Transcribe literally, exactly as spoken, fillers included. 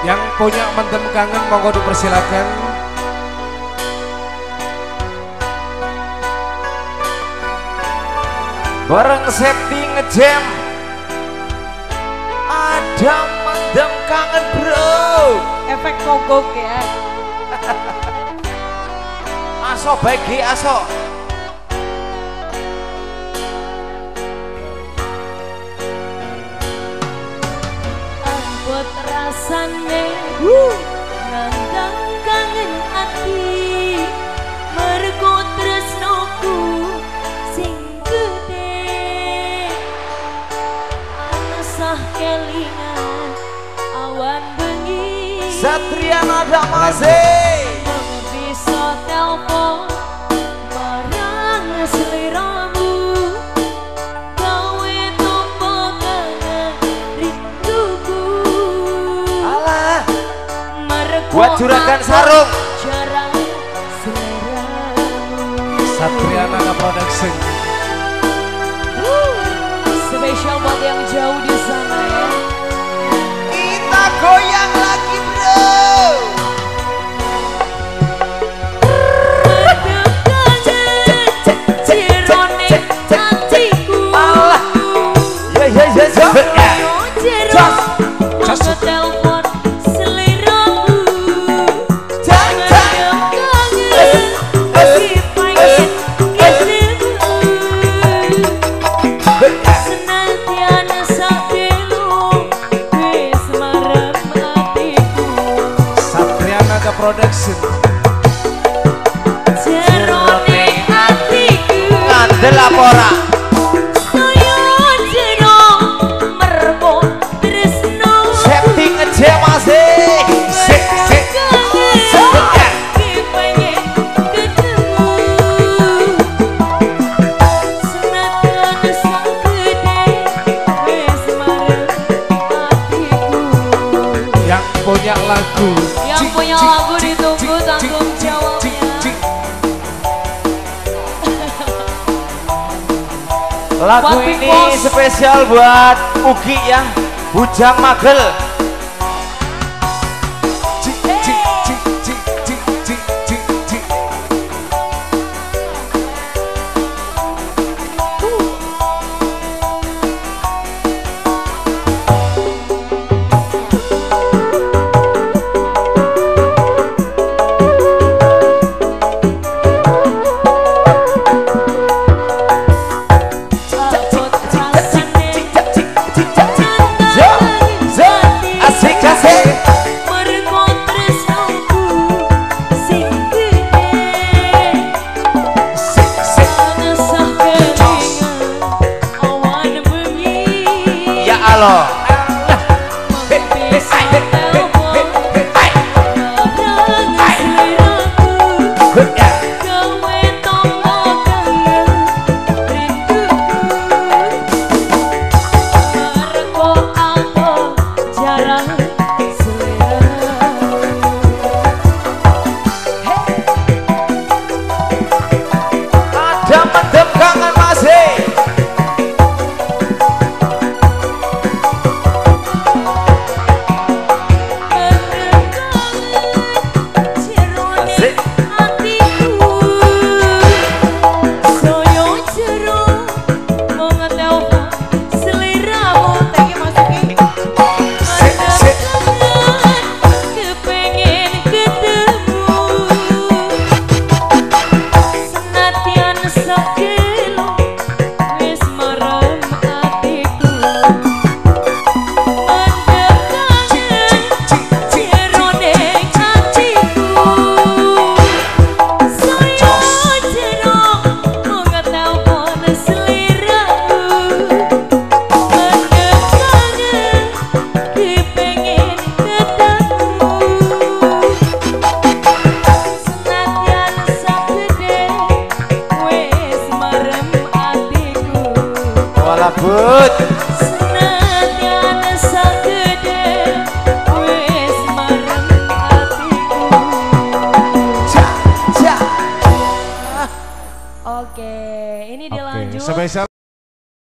Yang punya mendem kangen monggo dipersilakan. Bareng Septi ngejam. Ada mendem kangen bro. Efek kogok ya. Aso bagi aso. Ambot rasane nandang kangen ati mergo tresnoku sing gede anasah kelingan awan bengi Satria Nada masih bisa telepon marang seliramu gawe tombo kangen rinduku alah mergo buat juragan sarung jarang seliramu. Satria Nada Production. Spesial buat yang jauh di sana ya. kita goyang lagi bro. Ya ya ya Just telepon seliramu Jangan kangen Masih pengen ketemu Senantian sakelu Wis marem hatiku Satria Nada Production. Jerone hatiku ngandel apa ora? Septi ngejam masih. Sik sik. Yang punya lagu. Yang punya lagu ditunggu tanggung jawabnya. Lagu Buat Big ini Boss. spesial buat Ugi ya, Bujang Magel. Cik cik cik cik cik cik cik cik. Asik asik. Ya Allah. Ada mendem kangen masih. Asik. Sik sik. Wala but. Oke, ini Oke, dilanjut. spesial.